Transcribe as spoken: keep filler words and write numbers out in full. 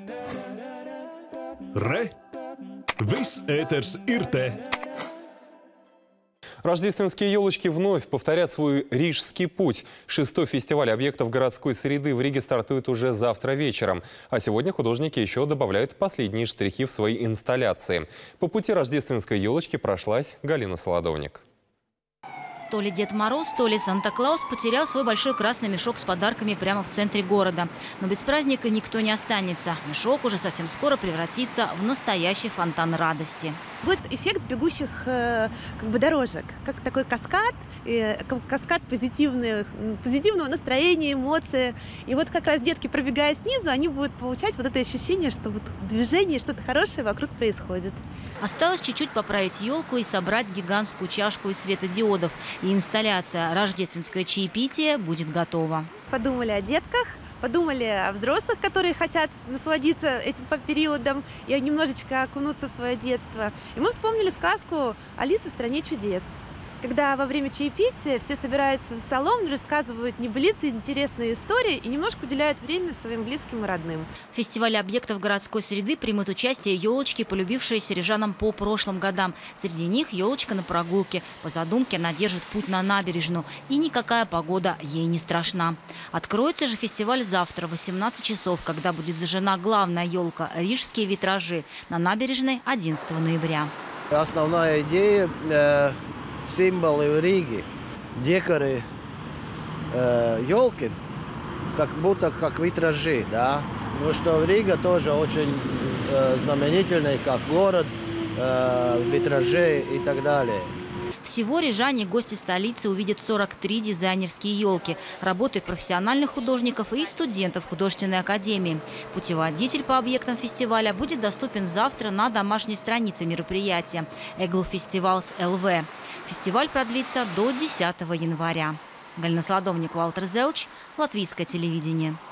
Re! Viss ēters ir te! Рождественские елочки вновь повторят свой рижский путь. Шестой фестиваль объектов городской среды в Риге стартует уже завтра вечером. А сегодня художники еще добавляют последние штрихи в свои инсталляции. По пути рождественской елочки прошлась Галина Солодовник. То ли Дед Мороз, то ли Санта-Клаус потерял свой большой красный мешок с подарками прямо в центре города. Но без праздника никто не останется. Мешок уже совсем скоро превратится в настоящий фонтан радости. Будет эффект бегущих э, как бы дорожек, как такой каскад, э, каскад позитивных, позитивного настроения, эмоций. И вот как раз детки, пробегая снизу, они будут получать вот это ощущение, что вот движение, что-то хорошее вокруг происходит. Осталось чуть-чуть поправить елку и собрать гигантскую чашку из светодиодов. И инсталляция «Рождественское чаепитие» будет готова. Подумали о детках, подумали о взрослых, которые хотят насладиться этим периодом и немножечко окунуться в свое детство. И мы вспомнили сказку «Алиса в стране чудес», когда во время чаепития все собираются за столом, рассказывают небылицы, интересные истории и немножко уделяют время своим близким и родным. В фестивале объектов городской среды примут участие елочки, полюбившиеся рижанам по прошлым годам. Среди них елочка на прогулке. По задумке она держит путь на набережную. И никакая погода ей не страшна. Откроется же фестиваль завтра в восемнадцать часов, когда будет зажжена главная елка – рижские витражи на набережной одиннадцатого ноября. Основная идея э... символы в Риге, декоры, э, елки, как будто как витражи, да. Потому что Рига тоже очень э, знаменательный как город, э, витражей и так далее. Всего рижане, гости столицы, увидят сорок три дизайнерские елки, работы профессиональных художников и студентов художественной академии. Путеводитель по объектам фестиваля будет доступен завтра на домашней странице мероприятия «Эглфестивалс ЛВ». Фестиваль продлится до десятого января. Галина Солодовник, Валтер Зелч, Латвийское телевидение.